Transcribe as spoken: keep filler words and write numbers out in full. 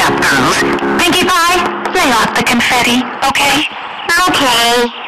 Pinkie Pie, lay off the confetti, okay? Okay.